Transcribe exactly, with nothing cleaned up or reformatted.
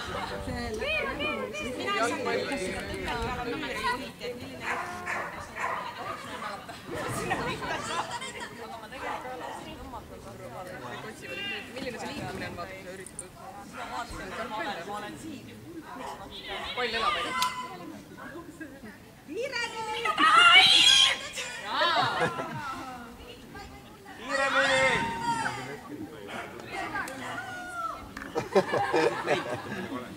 milline see liikumine on, vaata, kui sa üritatud? Ma olen siin. Pall elab, ega? Kiiremini! Kiiremini!